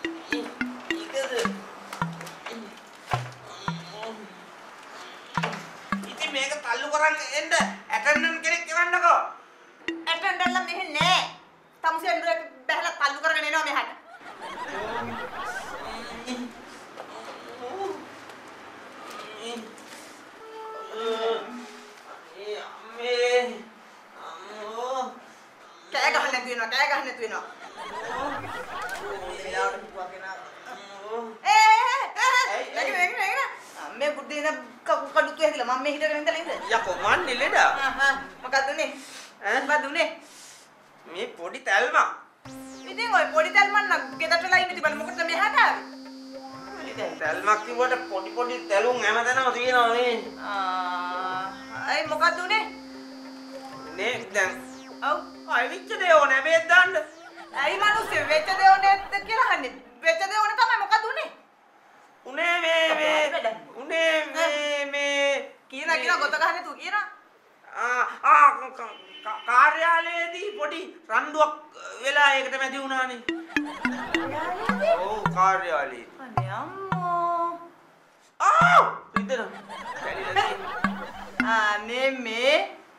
ඉතින් මේක තල්ලු කරන් එන්න ඇටෙන්ඩන්ට් කෙනෙක් එවන්නකෝ. ඇටෙන්ඩන්ට්ලා මෙහෙ නෑ. තමුසේ ඇඳුරේ බැලලා තල්ලු කරගෙන එනවා මෙහාට. කෑ ගහන්න නැතු වෙනවා. මේ බුද්ධින කඩුතු ඇහිලා මම මේ හිටගෙන ඉඳලා ඉඳ. යකෝ මන්නේ ලෙඩ. මොකද්ද උනේ? මොකද්ද උනේ? මේ පොඩි තැල්මක්. ඉතින් ඔය පොඩි තැල්මක් නම් ගෙදරට ලයින් ඉතින් මොකටද මෙහාට ආවේ? තැල්මක් කිව්වට පොඩි තැලුම් හැමතැනම තියෙනවා මේ. අය මොකද්ද උනේ? නේ දැන් ඔව් අය විච්ච දේ ඕනේ බෙහෙත් දාන්න. ඇයි මිනිස්සු වෙච්ච දේ ඕනේ නැද්ද කියලා අහන්නේ? වෙච්ච දේ ඕනේ තමයි මොකද්ද උනේ? උනේ මේ කියන ගොත ගහන්නේ තු කියන කාර්යාලයේදී පොඩි රණ්ඩුවක් වෙලා ඒකට මැදි වුණානේ. ඔව් කාර්යාලයේ. අනේ අම්මෝ. විතර. අනේ මේ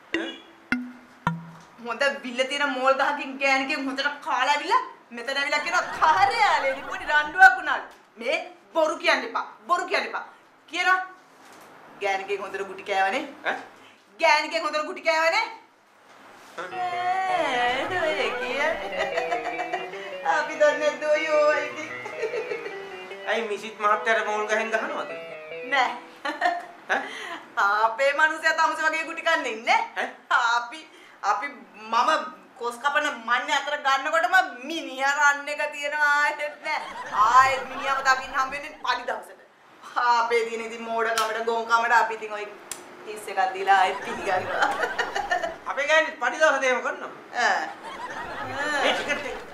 හොඳ බිල්ල තියෙන මෝල් ගහකින් ගෑණිකෙන් හොඳට කාලා ඇවිල්ලා මෙතන ඇවිල්ලා කියනවා කාර්යාලයේදී පොඩි රණ්ඩුවක් වුණා. මේ බොරු කියන්න එපා. කියනවා ගෑණිකෙන් හොඳට ගුටි කෑවනේ. ගෑණිකෙන් හොඳට ගුටි කෑවනේ. අපි දන්නේ දෝයෝ ඉතින්. අයි මිසිත් මහත්තයාට මෝල් ගහෙන් ගහනවද? නෑ. අපේ මිනිස්සයා තමුසේ වගේ ගුටි කන්නේ ඉන්නේ. අපි මම කොස් කපන මන්නේ අතර ගන්නකොටම මිනිහා රන් එක තියනවා ආයෙත් නෑ. ආයෙත් මිනිහාම දකින්න හම්බ වෙන්නේ පඩි දවසට. අපේ දින ඉතින් මෝඩ කමඩ ගොන් කමඩ අපි ඉතින් ඔය කිස් එකක් දීලා ආයෙත් පිටිගන්නවා. අපේ ගෑණි පඩි දවසට එහෙම කරනවා. ඒ ටිකට් එක.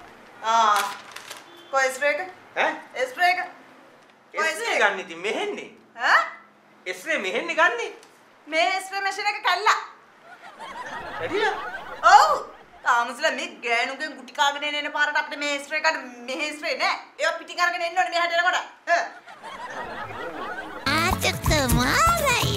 කොයි ස්ප්‍රේක? ස්ප්‍රේක. ස්ප්‍රේ ගන්න ඉතින් මෙහෙන්නේ. ස්ප්‍රේ මෙහෙන්නේ ගන්නේ. මේ ස්ප්‍රේ මැෂින් එක කල්ලා. එදියා? ඔව්. තාමසලා මේ ගෑනුගෙන් ගුටි කාගෙන එන පාරට අපිට මේ ස්ප්‍රේ කාට මෙහෙ ස්ප්‍රේ නෑ. ඒවා පිටින් අරගෙන එන්න ඕනේ මෙහාට එනකොට. Naataka Maarai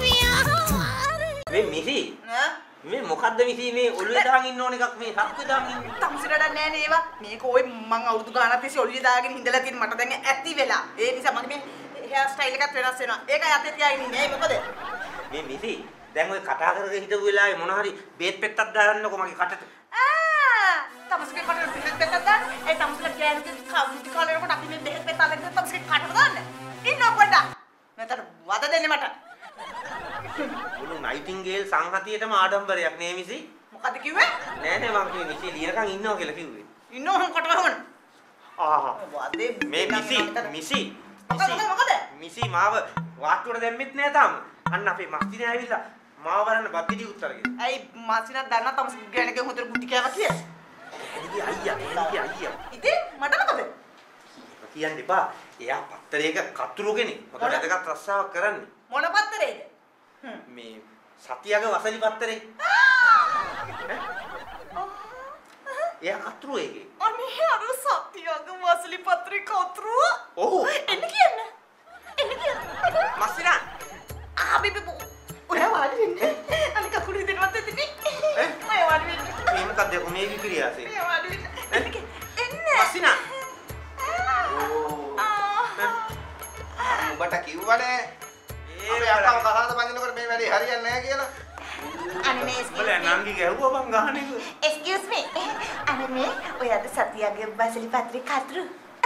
මේ මිසි. මේ මොකද්ද මිසි මේ ඔළුවේ දාගෙන ඉන්න ඕන එකක් මේ හක්කේ දාගෙන ඉන්නේ. තමුසෙට නෑ නේ ඒවා. මේක ඔය මං අවුරුදු ගානක් තිස්සේ ඔළුවේ දාගෙන ඉඳලා තියෙන මට දැන් ඇති වෙලා. ඒ නිසා මගේ මේ හෙයාර් ස්ටයිල් එකත් වෙනස් වෙනවා. ඒකයි අතේ තියාගෙන ඉන්නේ. මොකද? මේ මිසි දැන් ඔය කතා කරගෙන හිටපු වෙලාවේ මොන හරි බේත් පෙත්තක් දාන්නකො මගේ කටට. තමුසේ කටට බෙහෙත් පෙත්තක් දාන්න. ඒ තමුසේ ගෑනුගේ කවුටි කාලේකට අපි මේ බෙහෙත් පෙත්ත අරගෙන තමුසේ කටට දාන්න. ඉන්න පොඩ්ඩක්. මෙතන වද දෙන්නේ මට. මුළු නයිටින්ගේල් සංහතියටම ආඩම්බරයක් නේ මිසි. මොකද කිව්වේ? නෑ මම කිව්වේ මිසි ලියනකන් ඉන්නවා කියලා කිව්වේ. ඉන්නව හම් කට ගහන්න. වදේ මේ මිසි මොකද? මිසි මාව වාට්ටුවට දැම්මෙත් නෑ තාම. අන්න අපේ මස්තිනේ ඇවිල්ලා මාව බලන්න බද්දිටි උත්තරගෙන. ඇයි මස්තිනා දන්නා තමුසේ ගෑණිකෙන් හොඳට ගුටි කෑවා කියලා? අයියා. ඉතින් මට මොකද? කියන්න එපා. එයා පත්තරයක කතුරු කෙනෙක්. මොකද වැදගත් රස්සාවක් කරන්නේ. මොන පත්තරේද? මේ සතියගේ වසලි පත්තරේ. එයා කතුරු එකේ. අනේ අර සතියගේ වසලි පත්‍රේ කතුරු? ඔව්. එන්න කියන්න. මස්සිනා. බිබි ඔය වාඩි වෙන්නේ. අනික කකුල හිතෙන්නවත් දෙන්නේ. ඔය වාඩි වෙන්නේ. මේ මොකක්ද මේ විපිරියාසේ? ඔය වාඩි වෙන්නේ. එන්න. මස්සිනා. උඹට කිව්වනේ අපේ අක්කම කතාවද බඳිනකොට මේ වැඩේ හරියන්නේ නැහැ කියලා. අනේ බල නංගි ගැහුවා බං ගහන්නේ. excuse me. අනේ ඔය අද සතියගේ වසලි පත්‍රේ කතුරු.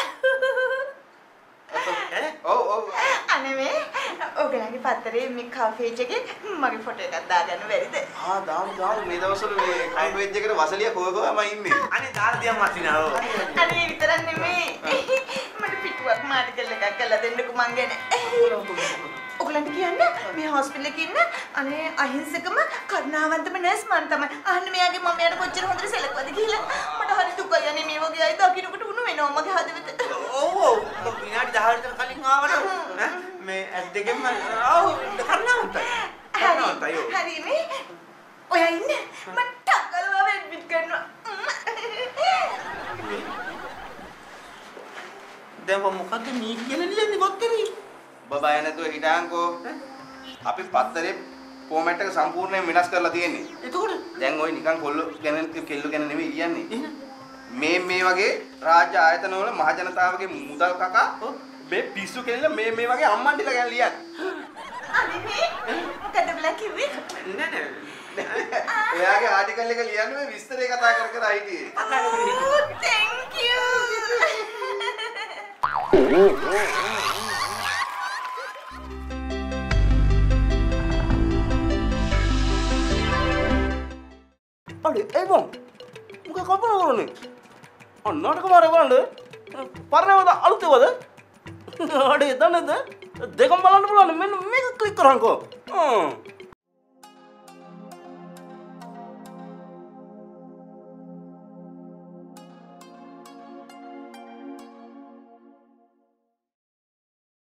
ඔව්. අනේ ඔයගලගේ පත්තරේ මේ කවි පේජ් එකේ මගේ ෆොටෝ එකක් දාගන්න බැරිද? දාමු මේ දවස්වල මේ කවි පේජ් එකට වසලිය කොහොමම ඉන්නේ. අනේ දාලා දියම් මස්සිනා. අනේ විතරක් නෙමෙයි. මට පිටුවක් මාටිකල් එකක් කරලා දෙන්නකෝ මං ගැන. ඔයගලන්ට කියන්න මේ හොස්පිටල් එකේ ඉන්න අනේ අහිංසකම කරුණාවන්තම නර්ස් මන් තමයි. අහන්න මෙයාගේ මම්මියට කොච්චර හොඳට සැලකුවද කියලා. මට හරි දුකයි අනේ මේ වගේ අය දකින්නකොට උණු වෙනවා මගේ හදවත. ඔව්. විනාඩි 10 විතර කලින් ආවනම් මේ ඇස් දෙකෙන්ම කරුණාවන්තයි. හරි මේ ඔයා ඉන්න මට ටක්කලව වෙඩ්මිට් කරනවා. දැන් මොකද්ද නීති කියලා ලියන්නේ පත්තරේ? බබා නැතුව හිටාන්කෝ. අපි පත්තරේ ෆෝමැට් එක සම්පූර්ණයෙන් වෙනස් කරලා තියෙන්නේ. එතකොට දැන් ওই නිකන් කෙල්ල ගැන නෙමෙයි කියන්නේ. මේ වගේ රාජ්‍ය ආයතන වල මහ ජනතාවගේ මුදල් කකා මේ පිස්සු කෙල්ල මේ වගේ අම්මන්ඩිලා ගැන ලියන්නේ. අනේ මොකද බලා කිව්වේ? නෑ. එයාගේ ආටිකල් එක ලියන්නේ මේ විස්තරේ කතා කර හිටියේ. Thank you. අඩේ ඒ බං මොකක් කල්පනා කරන්නේ? Naataka Maarai බලන්න පරණවද අලුතේවද? අඩේ දන්නේද? දෙකම බලන්න පුළුවන් මෙන්න මේක ක්ලික් කරන්කෝ.